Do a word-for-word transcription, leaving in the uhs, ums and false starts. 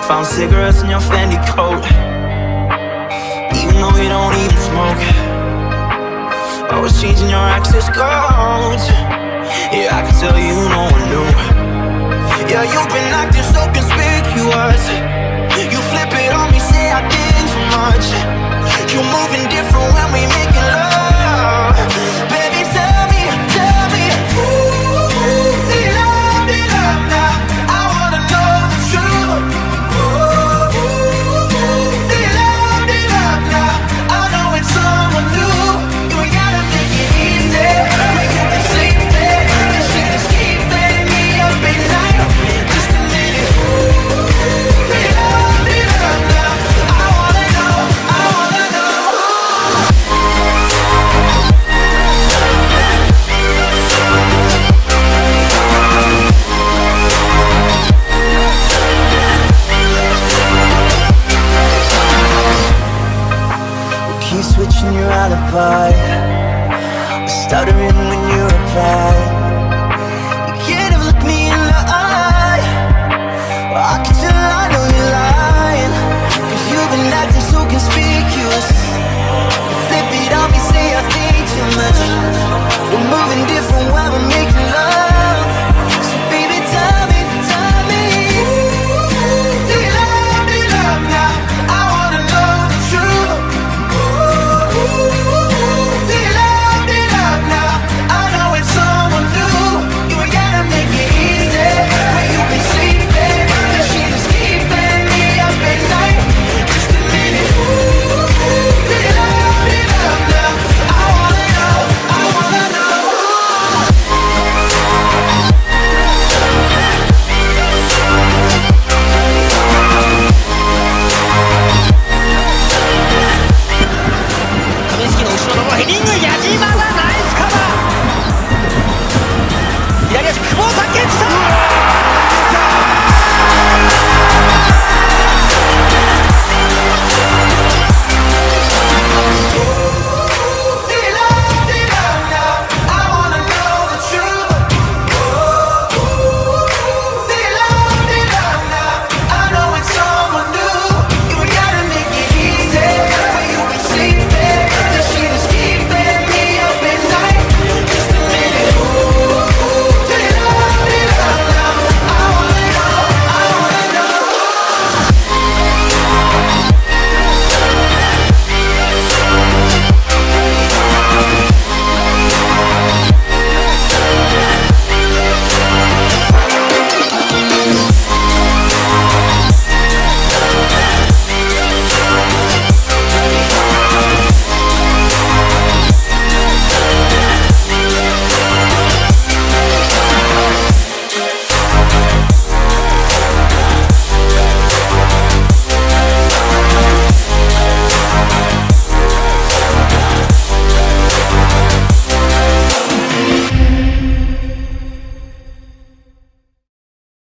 Found cigarettes in your Fendi coat, even though you don't even smoke. Always changing your access codes. Yeah, I can tell you no one knew. Yeah, you've been acting so conspicuous. You flip it on me, say I did too much. You moving different when we making love. Baby, tell me, tell me, ooh, do you love, do you love now? I wanna know the truth. Ooh, do you love, do you love now? I know it's someone new. You ain't gotta make it easy. When you can sleep there, this shit is keeping me up at night. Just a minute. Ooh, do you love, do you love now? I wanna know, I wanna know. Keep switching your alibi, stuttering when you reply. You can't even look me in the eye. I can tell I know you're lying, cause you've been acting so conspicuous. You flip it on me, say I think too much. We're moving different while we're making love. So baby, tell me, tell me, do you love, do you love now? I wanna know the truth. Do you love, do you love now? I know it's someone new. You ain't gotta make it easy. When you been sleeping, this shit is keeping me up at night. Just a minute. Do you love, do you love now? I wanna know, I wanna know. 亀式の後ろのヘディング、矢島だな。